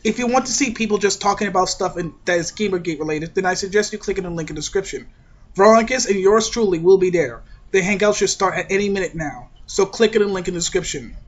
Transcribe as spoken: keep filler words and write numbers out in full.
If you want to see people just talking about stuff and that is Gamergate related, then I suggest you click on the link in the description. Veronicus and yours truly will be there. The Hangout should start at any minute now, so click on the link in the description.